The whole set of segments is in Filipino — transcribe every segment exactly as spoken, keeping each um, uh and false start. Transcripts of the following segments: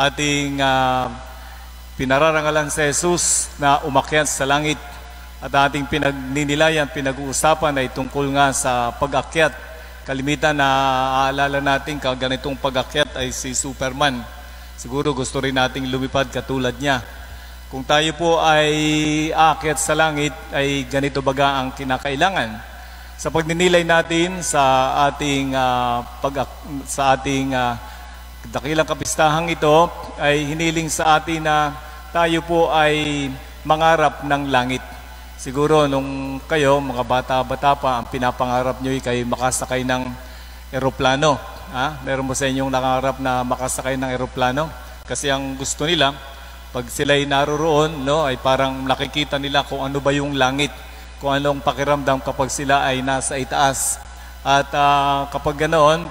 ating uh, pinararangalan sa Jesus na umakyat sa langit. At ating pinagninilayan, pinag-uusapan ay tungkol nga sa pag-akyat. Kalimitan na aalala natin kaganitong pag-akyat ay si Superman. Siguro gusto rin nating lumipad katulad niya. Kung tayo po ay aakyat sa langit, ay ganito baga ang kinakailangan. Sa pagninilay natin sa ating uh, pag sa ating uh, dakilang kapistahang ito ay hiniling sa atin na tayo po ay mangarap ng langit. Siguro nung kayo, mga bata-bata pa, ang pinapangarap nyo ay kayo makasakay ng eroplano. Ha? Meron mo sa inyong nangarap na makasakay ng eroplano? Kasi ang gusto nila, pag sila'y naroroon, no, ay parang nakikita nila kung ano ba yung langit, kung anong pakiramdam kapag sila ay nasa itaas. At uh, kapag ganoon,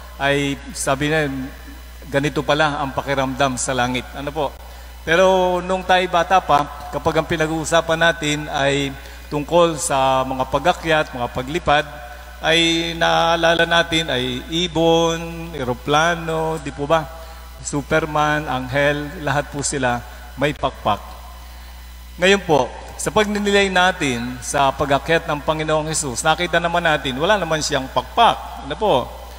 ay sabi na, ganito pala ang pakiramdam sa langit. Ano po? Pero nung tayo bata pa, kapag ang pinag-uusapan natin ay tungkol sa mga pag-akyat, mga paglipad, ay naalala natin ay ibon, eroplano, di po ba? Superman, anghel, lahat po sila may pakpak. Ngayon po, sa pagninilay natin sa pag-akyat ng Panginoong Hesus, nakita naman natin, wala naman siyang pakpak. Ano po?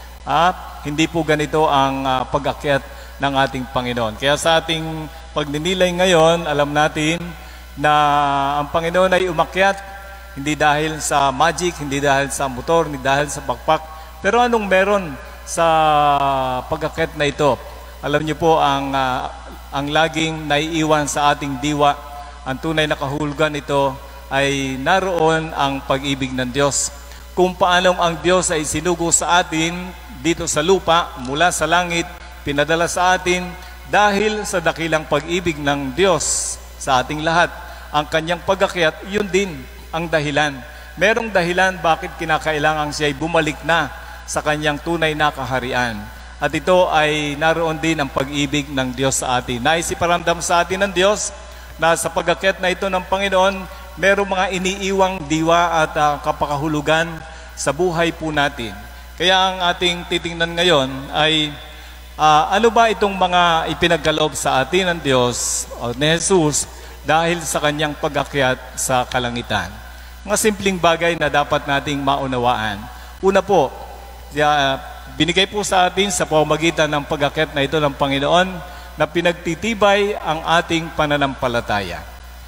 Ah, hindi po ganito ang uh, pag-akyat ng ating Panginoon. Kaya sa ating pagninilay ngayon, alam natin na ang Panginoon ay umakyat, hindi dahil sa magic, hindi dahil sa motor, hindi dahil sa pakpak. Pero anong meron sa pag-akyat na ito? Alam niyo po, ang, uh, ang laging naiiwan sa ating diwa, ang tunay na kahulugan nito ay naroon ang pag-ibig ng Diyos. Kung paanong ang Diyos ay sinugo sa atin dito sa lupa, mula sa langit, pinadala sa atin dahil sa dakilang pag-ibig ng Diyos sa ating lahat. Ang kanyang pag-akyat, yun din ang dahilan. Merong dahilan bakit kinakailangan siya ay bumalik na sa kanyang tunay na kaharian. At ito ay naroon din ang pag-ibig ng Diyos sa atin. Naisiparamdam sa atin ng Diyos na sa pag-akyat na ito ng Panginoon, merong mga iniiwang diwa at uh, kapakahulugan sa buhay po natin. Kaya ang ating titingnan ngayon ay uh, ano ba itong mga ipinagkaloob sa atin ng Diyos o ni Jesus dahil sa kanyang pag-akyat sa kalangitan. Mga simpleng bagay na dapat nating maunawaan. Una po, uh, binigay po sa atin sa pamamagitan ng pag-akyat na ito ng Panginoon na pinagtitibay ang ating pananampalataya.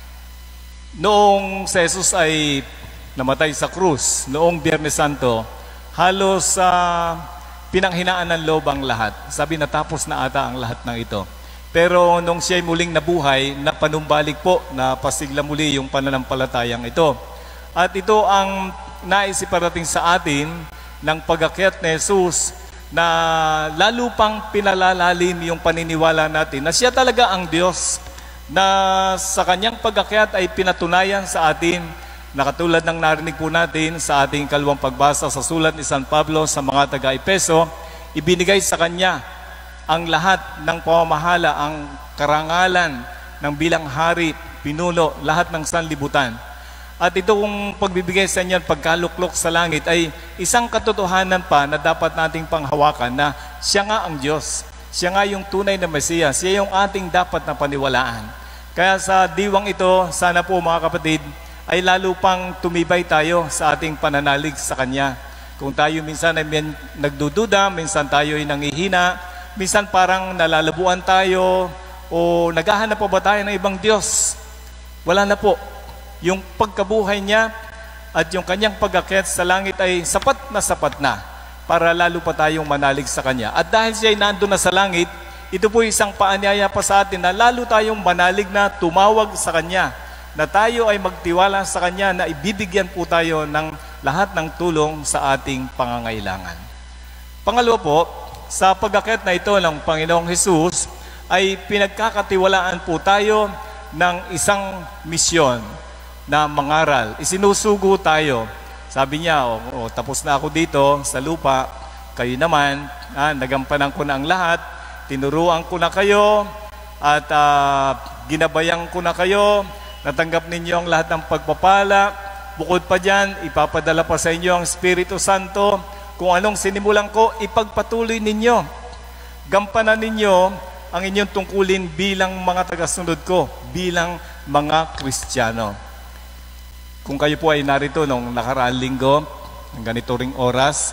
Noong si Jesus ay namatay sa krus, noong Biyernes Santo, halos sa uh, pinanghinaan ng loob ang lahat. Sabi, natapos na ata ang lahat ng ito. Pero nung siya'y muling nabuhay, napanumbalik po, na pasigla muli yung pananampalatayang ito. At ito ang naisiparating sa atin ng pag-akyat ni Jesus, na lalo pang pinalalalim yung paniniwala natin na siya talaga ang Diyos, na sa kanyang pag-akyat ay pinatunayan sa atin na katulad ng narinig po natin sa ating kalawang pagbasa sa sulat ni San Pablo sa mga taga-Epeso, ibinigay sa kanya ang lahat ng pamamahala, ang karangalan ng bilang hari, pinuno, lahat ng sanlibutan. At itong pagbibigay sa inyo, pagkaluklok sa langit, ay isang katotohanan pa na dapat nating panghawakan na siya nga ang Diyos. Siya nga yung tunay na Mesiyas. Siya yung ating dapat na paniwalaan. Kaya sa diwang ito, sana po mga kapatid, ay lalo pang tumibay tayo sa ating pananalig sa Kanya. Kung tayo minsan ay nagdududa, minsan tayo ay nangihina, minsan parang nalalabuan tayo, o naghahanap pa ba tayo ng ibang Diyos? Wala na po. Yung pagkabuhay niya at yung kanyang pag-akyat sa langit ay sapat na sapat na para lalo pa tayong manalig sa Kanya. At dahil siya ay nandun na sa langit, ito po isang paanyaya pa sa atin na lalo tayong manalig na tumawag sa Kanya, na tayo ay magtiwala sa Kanya na ibibigyan po tayo ng lahat ng tulong sa ating pangangailangan. Pangalawa po, sa pag-akyat na ito ng Panginoong Hesus ay pinagkakatiwalaan po tayo ng isang misyon na mangaral. Isinusugo tayo. Sabi niya, oh, oh, tapos na ako dito sa lupa, kayo naman, ah, nagampanan ko na ang lahat, tinuruan ko na kayo, at uh, ginabayan ko na kayo, natanggap ninyo ang lahat ng pagpapala, bukod pa dyan, ipapadala pa sa inyo ang Espiritu Santo, kung anong sinimulan ko, ipagpatuloy ninyo. Gampanan ninyo ang inyong tungkulin bilang mga tagasunod ko, bilang mga Kristiyano. Kung kayo po ay narito nung nakaraang linggo, ng ganito ring oras,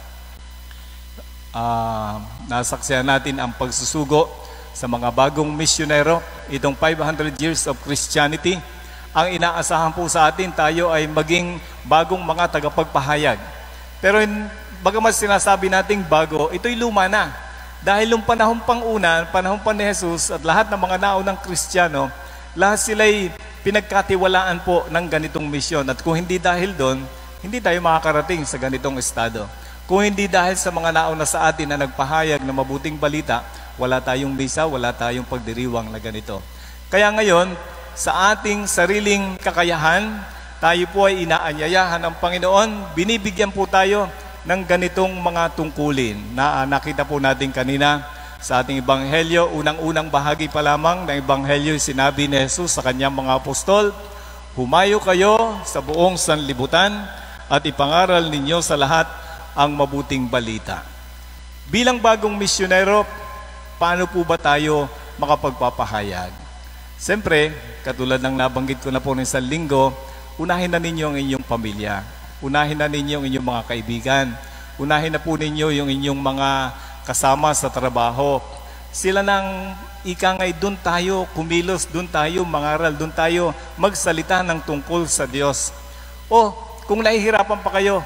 uh, nasaksihan natin ang pagsusugo sa mga bagong misyonero, itong five hundred years of Christianity. Ang inaasahan po sa atin, tayo ay maging bagong mga tagapagpahayag. Pero bagamat sinasabi nating bago, ito'y luma na. Dahil nung panahon pang una, panahon pa ni Jesus at lahat ng mga naunang Kristiyano, lahat sila'y pinagkatiwalaan po ng ganitong misyon. At kung hindi dahil doon, hindi tayo makakarating sa ganitong estado. Kung hindi dahil sa mga nauna sa atin na nagpahayag ng mabuting balita, wala tayong misa, wala tayong pagdiriwang na ganito. Kaya ngayon, sa ating sariling kakayahan, tayo po ay inaanyayahan ng Panginoon, binibigyan po tayo ng ganitong mga tungkulin na uh, nakita po natin kanina sa ating Ebanghelyo. Unang-unang bahagi pa lamang ng Ebanghelyo, sinabi ni Jesus sa kanyang mga apostol, "Humayo kayo sa buong sanlibutan at ipangaral ninyo sa lahat ang mabuting balita." Bilang bagong misyonero, paano po ba tayo makapagpapahayag? Siyempre, katulad ng nabanggit ko na po ng isang linggo, unahin na ninyo ang inyong pamilya. Unahin na ninyo ang inyong mga kaibigan. Unahin na po ninyo yung inyong mga kasama sa trabaho. Sila nang ika ngay, doon tayo kumilos, doon tayo mangaral, doon tayo magsalita ng tungkol sa Diyos. O, kung nahihirapan pa kayo,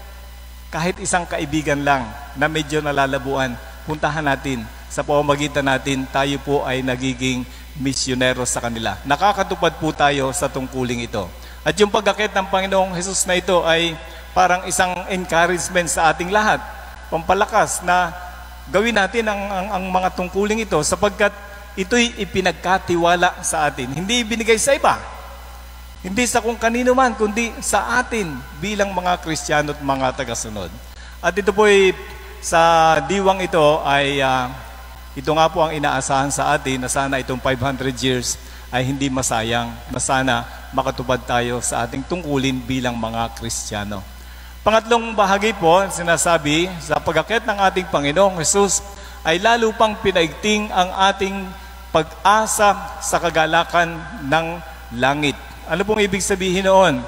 kahit isang kaibigan lang na medyo nalalabuan, puntahan natin. Sa pamamagitan natin, tayo po ay nagiging misyonero sa kanila. Nakakatupad po tayo sa tungkuling ito. At yung pag-akit ng Panginoong Jesus na ito ay parang isang encouragement sa ating lahat. Pampalakas na gawin natin ang, ang, ang mga tungkuling ito sapagkat ito'y ipinagkatiwala sa atin. Hindi ibinigay sa iba. Hindi sa kung kanino man, kundi sa atin bilang mga Kristiyano at mga tagasunod. At ito po'y sa diwang ito ay uh, ito nga po ang inaasahan sa atin na sana itong five hundred years ay hindi masayang, na sana makatupad tayo sa ating tungkulin bilang mga Kristiyano. Pangatlong bahagi po, sinasabi, sa pag-akyat ng ating Panginoong Jesus ay lalo pang pinaigting ang ating pag-asa sa kagalakan ng langit. Ano pong ibig sabihin noon?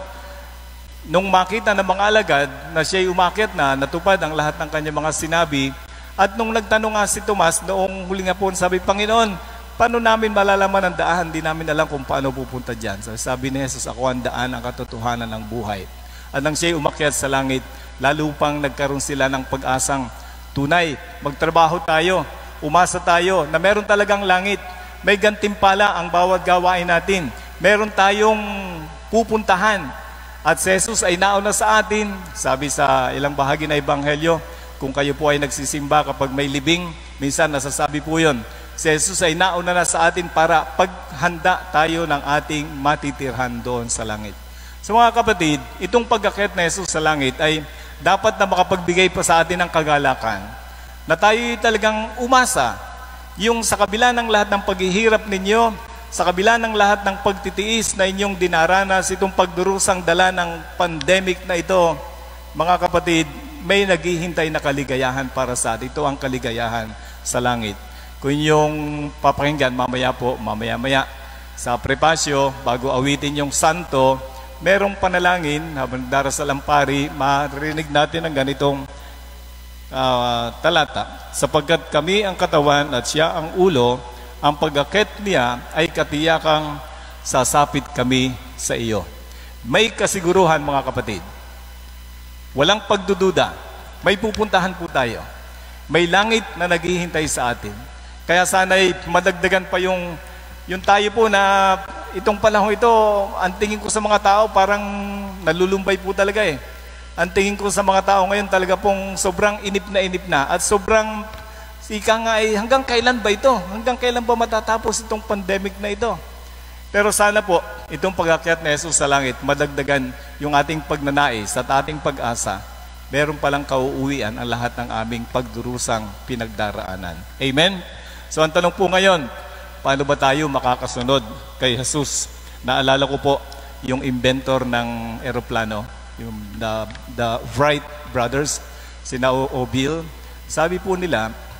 Nung makita ng mga alagad na siya'y umakyat na, natupad ang lahat ng kanyang mga sinabi, at nung nagtanong nga si Tomas, noong huli nga po, sabi, "Panginoon, paano namin malalaman ang daan? Di namin alam kung paano pupunta dyan." So, sabi ni Jesus, "Ako ang daan, ang katotohanan ng buhay." At nang siya'y umakyat sa langit, lalo pang nagkaroon sila ng pag-asang tunay. Magtrabaho tayo, umasa tayo na meron talagang langit. May gantimpala ang bawat gawain natin. Meron tayong pupuntahan. At si Jesus ay nauna sa atin, sabi sa ilang bahagi na Ebanghelyo, kung kayo po ay nagsisimba kapag may libing, minsan nasasabi po yun, si Jesus ay nauna na sa atin para paghanda tayo ng ating matitirhan doon sa langit. So mga kapatid, itong pag-akyat na Jesus sa langit ay dapat na makapagbigay pa sa atin ng kagalakan, na tayo talagang umasa, yung sa kabila ng lahat ng paghihirap ninyo, sa kabila ng lahat ng pagtitiis na inyong dinaranas, itong pagdurusang dala ng pandemic na ito, mga kapatid, may naghihintay na kaligayahan para sa atin. Ito ang kaligayahan sa langit. Kung inyong papakinggan, mamaya po, mamaya-maya, sa prepasyo, bago awitin yung santo, merong panalangin, habang darasal ang pari, marinig natin ang ganitong uh, talata. "Sapagkat kami ang katawan at siya ang ulo, ang pag-akyat niya ay katiyakang sasapit kami sa iyo." May kasiguruhan, mga kapatid. Walang pagdududa. May pupuntahan po tayo. May langit na naghihintay sa atin. Kaya sana'y madagdagan pa yung, yung tayo po na itong panahon ito, ang tingin ko sa mga tao parang nalulumbay po talaga eh. Ang tingin ko sa mga tao ngayon talaga pong sobrang inip na inip na at sobrang ika nga ay hanggang kailan ba ito? Hanggang kailan ba matatapos itong pandemic na ito? Pero sana po, itong pag-akyat na Jesus sa langit, madagdagan yung ating pagnanais at ating pag-asa. Meron palang kauuwian ang lahat ng aming pagdurusang pinagdaraanan. Amen? So ang tanong po ngayon, paano ba tayo makakasunod kay Jesus? Naalala ko po yung inventor ng eroplano, yung the, the Wright brothers, sina O'Bill. Sabi po nila,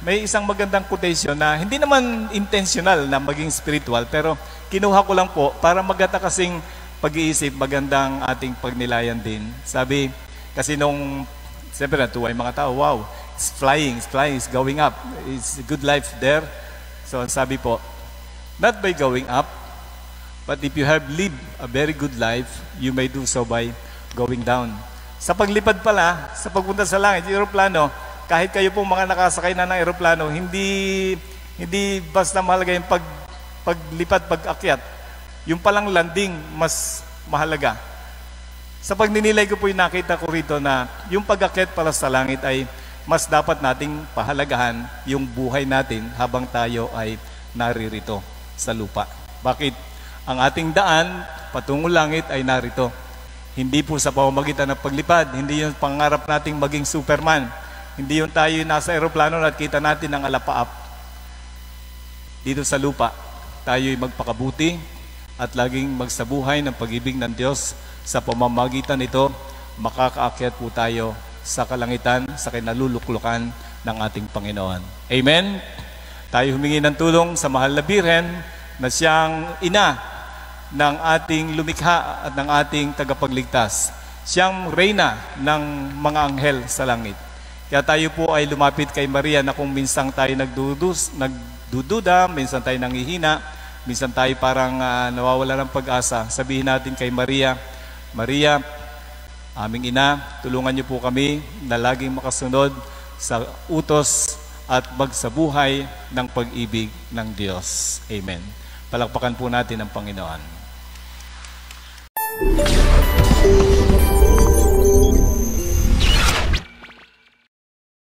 may isang magandang quotation na hindi naman intentional na maging spiritual, pero kinuha ko lang po para maganda kasing pag-iisip, magandang ating pagnilayan din. Sabi, kasi nung, siyempre natuwa yung mga tao, wow, it's flying, it's flying, it's going up, it's a good life there. So sabi po, not by going up, but if you have lived a very good life, you may do so by going down. Sa paglipad pala, sa pagpunta sa langit, yung aeroplano, kahit kayo po mga nakasakay na ng aeroplano, hindi, hindi basta mahalaga yung pag, paglipad, pag-akyat. Yung palang landing, mas mahalaga. Sa pagninilay ko po yung nakita ko rito na yung pag-akyat pala sa langit ay mas dapat nating pahalagahan yung buhay natin habang tayo ay naririto sa lupa. Bakit? Ang ating daan patungo langit ay narito. Hindi po sa pamamagitan ng paglipad, hindi yung pangarap nating maging Superman. Hindi yung tayo nasa aeroplano at kita natin ang alapaap. Dito sa lupa, tayo'y magpakabuti at laging magsabuhay ng pag-ibig ng Diyos. Sa pamamagitan nito, makakaakyat po tayo sa kalangitan, sa kinaluluklukan ng ating Panginoon. Amen? Tayo humingi ng tulong sa mahal na Birhen na siyang ina ng ating lumikha at ng ating tagapagligtas. Siyang reyna ng mga anghel sa langit. Kaya tayo po ay lumapit kay Maria na kung minsan tayo nagdudus, nagdududa, minsan tayo nanghihina, minsan tayo parang uh, nawawala ng pag-asa. Sabihin natin kay Maria, Maria, aming ina, tulungan niyo po kami na laging makasunod sa utos at magsabuhay ng pag-ibig ng Diyos. Amen. Palakpakan po natin ang Panginoon.